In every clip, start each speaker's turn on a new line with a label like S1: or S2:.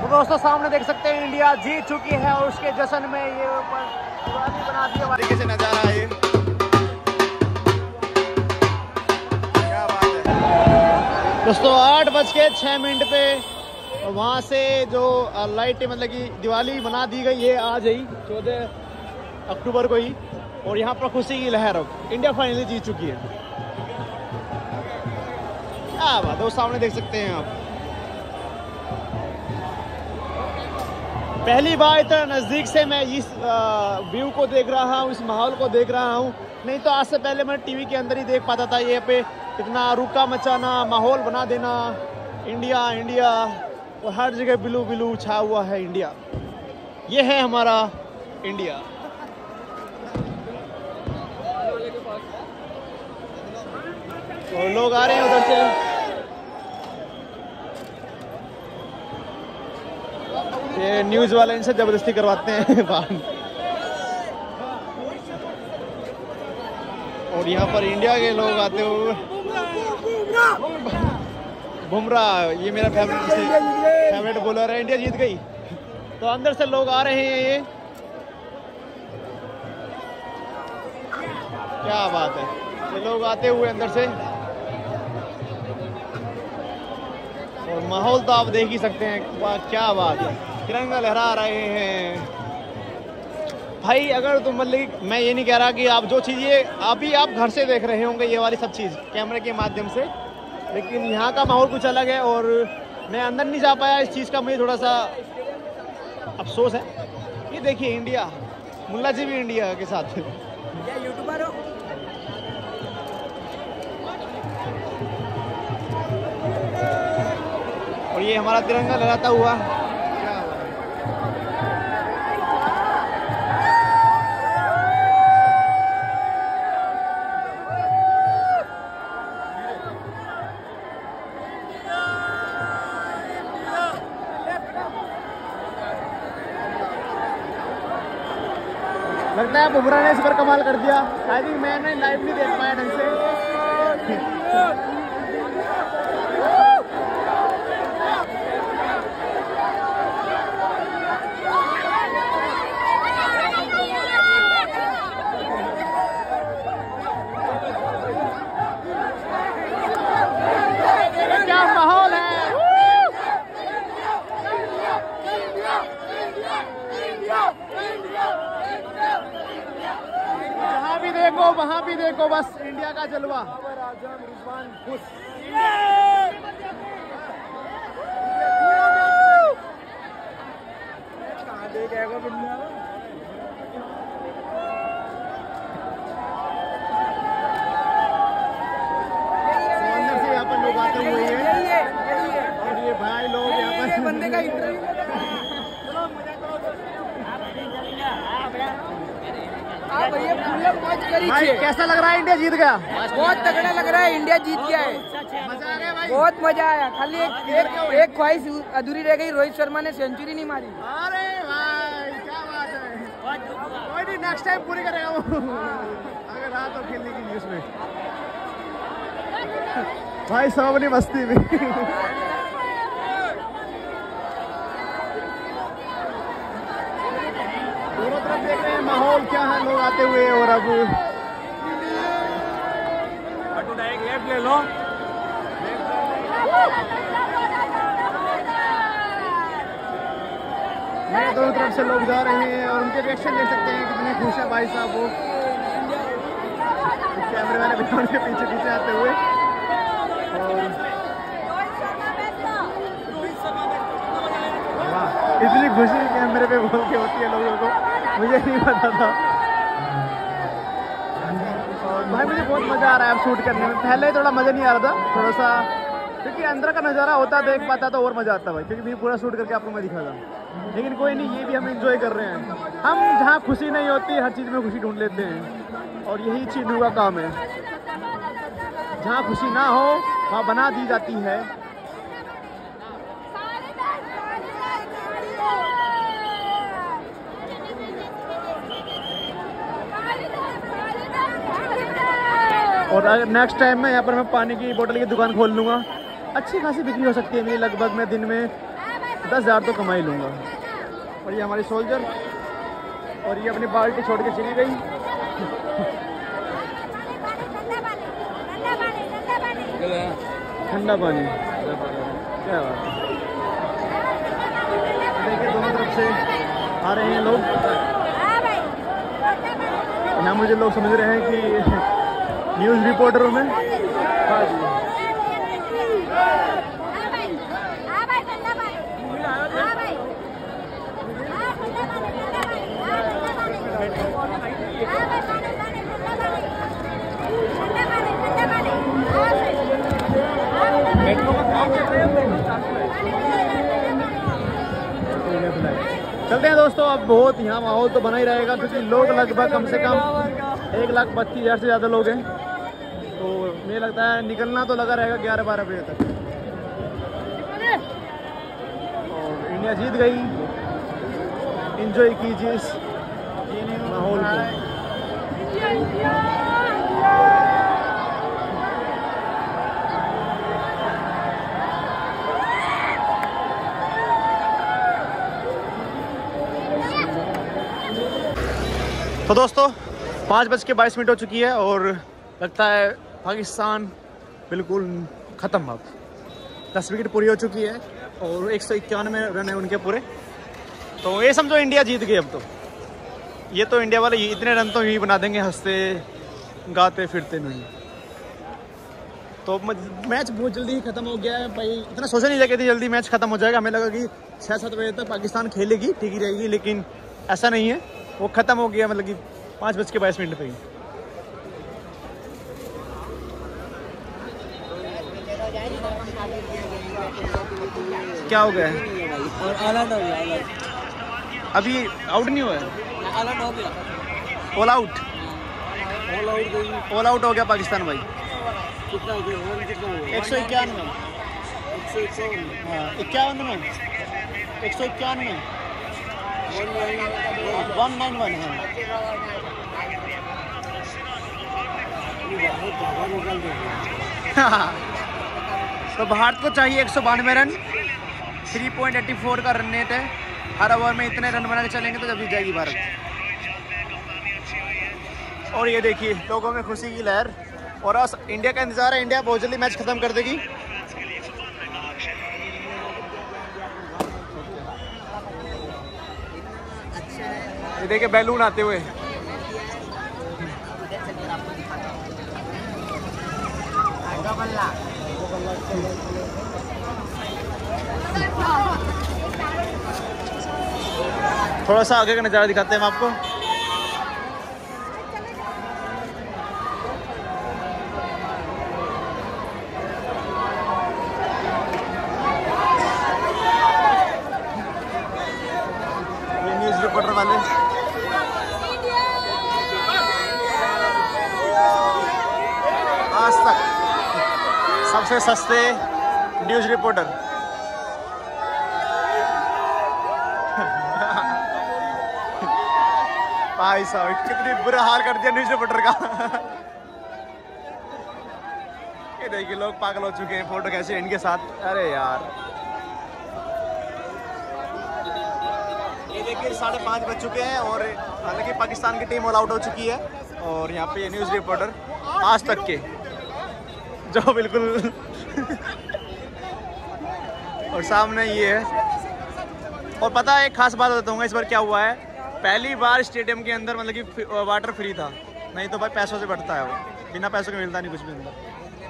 S1: दोस्तों सामने देख सकते हैं इंडिया जीत चुकी है और उसके जश्न में ये ऊपर दिवाली बना दी है। तरीके से नजारा है, क्या बात है दोस्तों। 8:06 पे वहाँ से जो लाइट मतलब कि दिवाली बना दी गई है आज ही 14 अक्टूबर को ही, और यहाँ पर खुशी की लहर अब इंडिया फाइनली जीत चुकी है। क्या बात है, वो सामने देख सकते हैं आप। पहली बार इतना नज़दीक से मैं इस व्यू को देख रहा हूँ, इस माहौल को देख रहा हूँ। नहीं तो आज से पहले मैं टीवी के अंदर ही देख पाता था। ये पे इतना रुका मचाना, माहौल बना देना, इंडिया इंडिया, और हर जगह ब्लू ब्लू छा हुआ है इंडिया। ये है हमारा इंडिया। तो लोग आ रहे हैं उधर से। ये न्यूज़ वाले इनसे जबरदस्ती करवाते हैं बाहर। और यहाँ पर इंडिया के लोग आते हुए। बुमराह ये मेरा फेवरेट बॉलर है। इंडिया जीत गई तो अंदर से लोग आ रहे हैं। ये क्या बात है, ये लोग आते हुए अंदर से। और माहौल तो आप देख ही सकते हैं, क्या बात है, तिरंगा लहरा रहे हैं भाई। अगर तुम मतलब मैं ये नहीं कह रहा कि आप जो चीज़ ये अभी आप घर से देख रहे होंगे ये वाली सब चीज़ कैमरे के माध्यम से, लेकिन यहाँ का माहौल कुछ अलग है और मैं अंदर नहीं जा पाया। इस चीज़ का मुझे थोड़ा सा अफसोस है। ये देखिए इंडिया, मुल्ला जी भी इंडिया के साथ। यूट्यूबर हो। और ये हमारा तिरंगा लहराता हुआ। लगता है बुमराह ने इस पर कमाल कर दिया। आई थिंक मैंने लाइव नहीं देख पाया ढंग से। क्या माहौल है। जहाँ भी देखो वहाँ भी देखो बस इंडिया का जलवा। अंदर से यहाँ पर लोग आते हुए हैं और ये भाई लोग यहाँ पर बंदे का इंटरव्यू। भाई कैसा लग रहा है, इंडिया जीत गया?
S2: बहुत तगड़ा लग रहा है, इंडिया जीत गया है।
S1: मजा आ गया भाई,
S2: बहुत मजा आया। खाली एक ख्वाहिश अधूरी रह गई, रोहित शर्मा ने सेंचुरी नहीं मारी।
S1: अरे भाई क्या बात है, कोई नहीं नेक्स्ट टाइम पूरी करेगा वो अगर रहा तो खेलने की न्यूज़ में। भाई सब अपनी मस्ती में। दोनों तरफ देख रहे हैं माहौल क्या है, लोग आते हुए। और अब लेफ्ट ले लो। मेरे दोनों तरफ से लोग जा रहे हैं और उनके रिएक्शन देख सकते हैं कितने खुश है भाई साहब। वो कैमरे वाले भी उनके पीछे पीछे आते हुए। और इतनी खुशी कैमरे पे बोल के होती है लोगों को, मुझे नहीं पता था। और भाई मुझे बहुत मज़ा आ रहा है अब शूट करने में। पहले थोड़ा मज़ा नहीं आ रहा था, थोड़ा सा, क्योंकि अंदर का नज़ारा होता देख पाता तो और मज़ा आता भाई, क्योंकि पूरा शूट करके आपको मैं दिखा था। लेकिन कोई नहीं, ये भी हम एंजॉय कर रहे हैं। हम जहाँ खुशी नहीं होती हर चीज़ में खुशी ढूंढ लेते हैं, और यही चीनू का काम है। जहाँ खुशी ना हो वहाँ बना दी जाती है। और अगर नेक्स्ट टाइम में यहाँ पर मैं पानी की बोतल की दुकान खोल लूँगा, अच्छी खासी बिक्री हो सकती है मेरी। लगभग मैं दिन में 10,000 तो कमा ही लूँगा। और ये हमारी सोल्जर, और ये अपनी बाल्टी छोड़ के चली गई। ठंडा पानी, क्या बात है। देखिए दोनों तरफ से आ रहे हैं लोग। यहाँ मुझे लोग समझ रहे हैं कि न्यूज़ रिपोर्टरों में। हाँ जी, चलते हैं दोस्तों। अब बहुत यहाँ माहौल तो बना ही रहेगा, क्योंकि लोग लगभग कम से कम 1,32,000 से ज़्यादा लोग हैं। तो मुझे लगता है निकलना तो लगा रहेगा 11-12 बजे तक। और इंडिया जीत गई। एंजॉय कीजिए इस माहौल को। तो दोस्तों 5:22 हो चुकी है और लगता है पाकिस्तान बिल्कुल ख़त्म। अब 10 विकेट पूरी हो चुकी है और 191 रन है उनके पूरे। तो ये समझो इंडिया जीत गई। अब तो ये तो इंडिया वाले इतने रन तो यही बना देंगे हंसते गाते फिरते नहीं। तो मैच बहुत जल्दी ही ख़त्म हो गया है भाई। इतना सोचा नहीं था कि जल्दी मैच ख़त्म हो जाएगा। हमें लगा कि 6-7 बजे तक पाकिस्तान खेलेगी, ठीक ही रहेगी, लेकिन ऐसा नहीं है। वो ख़त्म हो गया मतलब कि 5:22 पे ही। क्या हो गया है? अभी आउट नहीं हुआ है। ऑल आउट हो गया पाकिस्तान भाई। 151 में, हाँ 51 में, 151 में 191 है। तो भारत को चाहिए 192 रन। 3.84 का रन रेट है। हर ओवर में इतने रन बना के चलेंगे तो जब जीत जाएगी भारत। और ये देखिए लोगों में खुशी की लहर। और इंडिया का इंतजार है। इंडिया बहुत जल्दी मैच खत्म कर देगी। ये देखिए बैलून आते हुए। थोड़ा सा आगे का नज़ारा दिखाते हैं हम आपको। ये न्यूज़ रिपोर्टर वाले आज तक सबसे सस्ते न्यूज़ रिपोर्टर। भाई साहब कितनी बुरा हाल कर दिया न्यूज़ रिपोर्टर का। ये देखिए लोग पागल हो चुके हैं फोटो कैसे इनके साथ। अरे यार ये देखिए 5:30 बज चुके हैं और हालांकि पाकिस्तान की टीम ऑल आउट हो चुकी है। और यहाँ पे ये न्यूज़ रिपोर्टर आज तक के जो बिल्कुल और सामने ये है। और पता है एक खास बात बताऊंगा इस बार क्या हुआ है। पहली बार स्टेडियम के अंदर मतलब कि वाटर फ्री था। नहीं तो भाई पैसों से बढ़ता है वो। बिना पैसों के मिलता नहीं कुछ भी अंदर।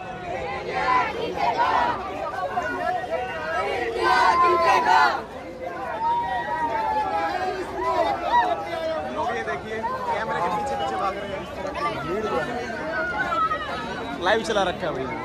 S1: लोग ये देखिए कैमरे के पीछे पीछे भाग रहे हैं। लाइव चला रखा है भैया।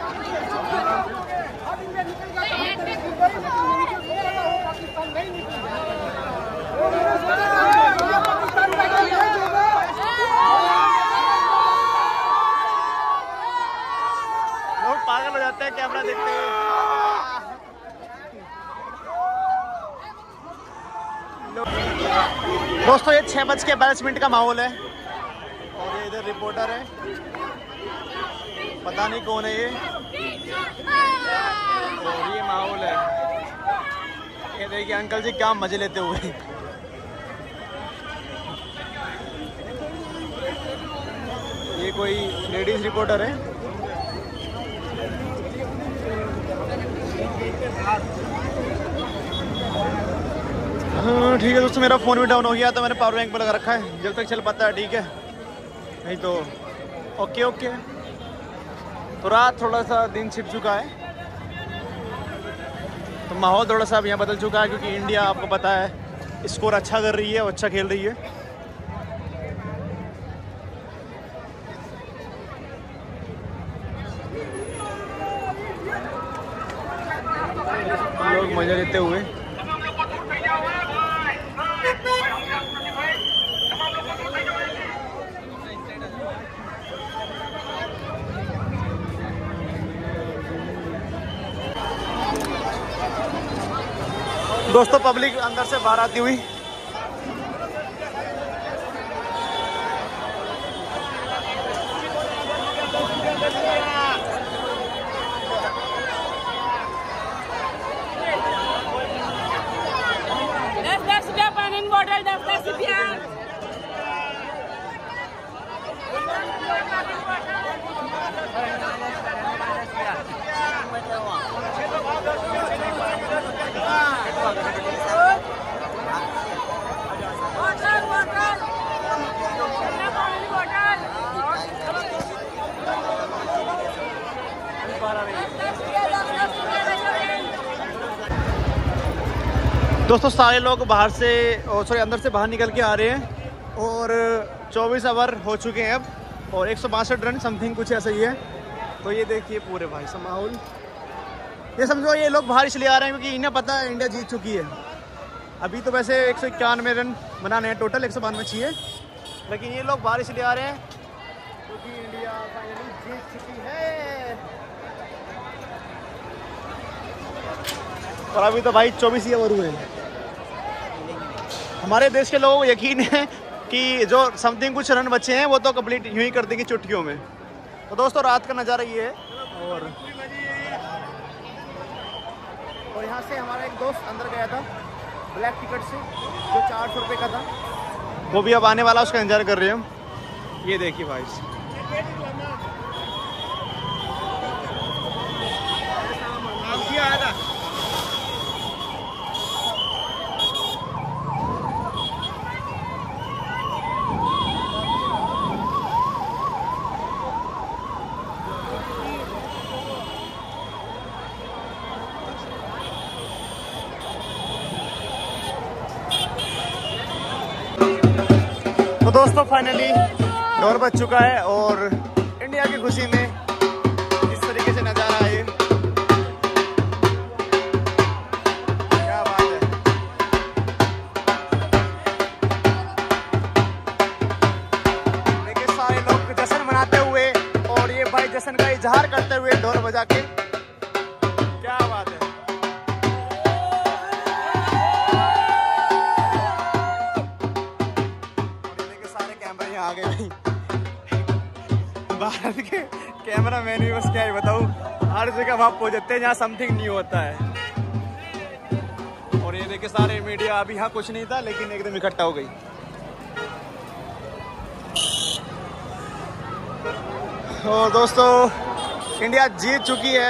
S1: लोग पागल हो जाते हैं कैमरा देखते हुए। दोस्तों ये 6:42 का माहौल है और ये इधर रिपोर्टर है। पता नहीं कौन है ये। और ये माहौल है। ये देखिए अंकल जी क्या मजे लेते हुए। ये कोई लेडीज रिपोर्टर है। हाँ ठीक है दोस्तों, मेरा फ़ोन भी डाउन हो गया तो मैंने पावर बैंक पर लगा रखा है, जब तक चल पाता है ठीक है, नहीं तो ओके ओके। तो रात थोड़ा सा दिन छिप चुका है तो माहौल थोड़ा सा अब यहाँ बदल चुका है, क्योंकि इंडिया आपको पता है स्कोर अच्छा कर रही है और अच्छा खेल रही है। लोग मजा लेते हुए। दोस्तों पब्लिक अंदर से बाहर आती हुई। दोस्तों सारे लोग बाहर से सॉरी अंदर से बाहर निकल के आ रहे हैं और 24 ओवर हो चुके हैं अब और 162 रन समथिंग कुछ ऐसा ही है। तो ये देखिए पूरे भाई सा माहौल, ये समझो ये लोग बाहर इसलिए आ रहे हैं क्योंकि इन्हें पता है इंडिया जीत चुकी है। अभी तो वैसे 191 रन बनाने हैं टोटल, 192 चाहिए, लेकिन ये लोग बाहर इसलिए आ रहे हैं क्योंकि इंडिया फाइनली जीत चुकी है। और अभी तो भाई 24 ही ओवर हुए हैं। हमारे देश के लोगों को यकीन है कि जो समथिंग कुछ रन बचे हैं वो तो कंप्लीट यूं ही कर देंगे चुटकियों में। तो दोस्तों रात का नज़ारा ये है। और यहाँ से हमारा एक दोस्त अंदर गया था ब्लैक टिकट से जो 400 रुपये का था, वो भी अब आने वाला, उसका इंतजार कर रहे हैं हम। ये देखिए भाई आया था। तो दोस्तों फाइनली दौर बच चुका है और इंडिया की खुशी में इस तरीके से नज़ारा है। क्या बात है। देखिए सारे लोग जश्न मनाते हुए और ये भाई जश्न का इजहार करते हुए ढोल बजा के, क्या बात है। आ गए भाई भारत के कैमरा मैन भी, बस क्या ही बताऊं, हर जगह वहां पहुंच जाते हैं जहाँ समथिंग न्यू होता है। और ये देखिए सारे मीडिया, अभी यहाँ कुछ नहीं था लेकिन एकदम इकट्ठा हो गई। और दोस्तों इंडिया जीत चुकी है।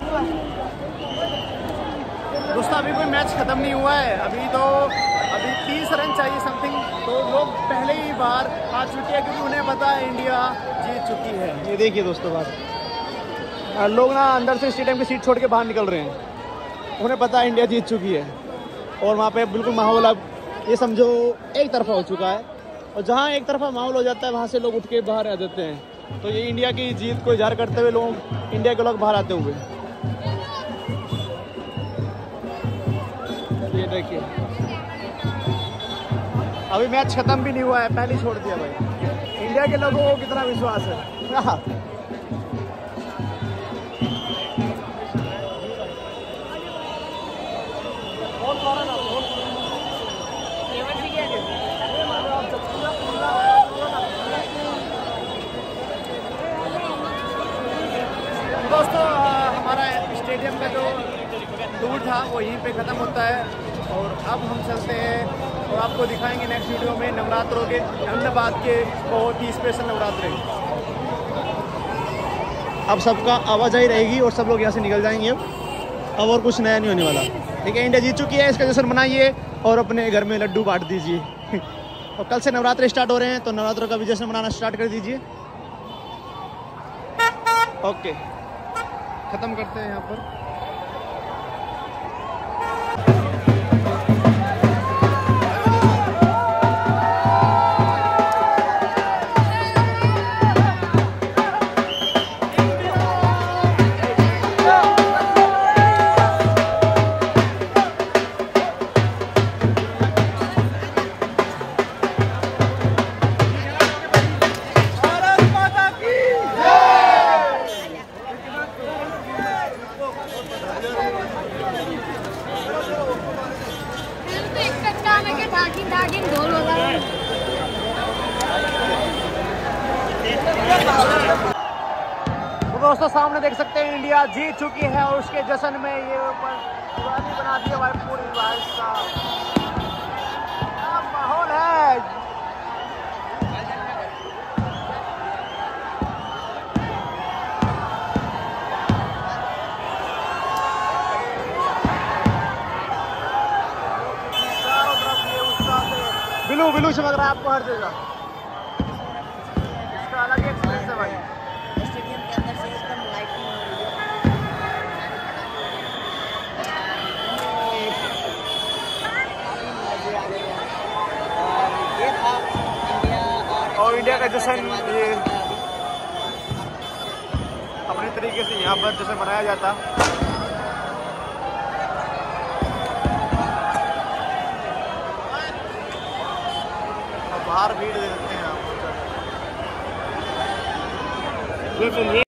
S1: दोस्तों अभी कोई मैच खत्म नहीं हुआ है, अभी 30 रन चाहिए समथिंग, तो लोग पहले ही बाहर आ चुके हैं क्योंकि उन्हें पता है इंडिया जीत चुकी है। ये देखिए दोस्तों बात, लोग ना अंदर से स्टेडियम की सीट छोड़ के बाहर निकल रहे हैं, उन्हें पता है इंडिया जीत चुकी है। और वहाँ पे बिल्कुल माहौल अब ये समझो एक तरफा हो चुका है, और जहाँ एक तरफा माहौल हो जाता है वहाँ से लोग उठ के बाहर आ जाते हैं। तो ये इंडिया की जीत को इजहार करते हुए लोग, इंडिया के लोग बाहर आते हुए, ये देखिए अभी मैच खत्म भी नहीं हुआ है, पहले ही छोड़ दिया भाई। इंडिया के लोगों को कितना विश्वास है। दोस्तों हमारा स्टेडियम का जो टूर था वो यहीं पे ख़त्म होता है और अब हम चलते हैं और आपको दिखाएंगे नेक्स्ट वीडियो में नवरात्रों के अहमदाबाद के बहुत ही स्पेशल नवरात्रे। अब सबका आवाजाही रहेगी और सब लोग यहाँ से निकल जाएंगे। अब और कुछ नया नहीं होने वाला। ठीक है, इंडिया जीत चुकी है, इसका जश्न मनाइए और अपने घर में लड्डू बांट दीजिए। और कल से नवरात्रे स्टार्ट हो रहे हैं, तो नवरात्रों का भी जश्न मनाना स्टार्ट कर दीजिए। ओके, खत्म करते हैं यहाँ पर। तो दोस्तों सामने देख सकते हैं इंडिया जीत चुकी है और उसके जश्न में ये ऊपर दीवानी बना दी है भाई पूरी। भाई साहब क्या माहौल है। बिलू बिलू चमक रहा है आपको हर जगह। इसका अलग ही एक्सपीरियंस है भाई।
S2: स्टेडियम के अंदर से एकदम लाइटिंग हो रही है।
S1: और इंडिया का जश्न ये अपने तरीके से यहाँ पर जश्न मनाया जाता। बाहर भीड़ दे देते हैं आप।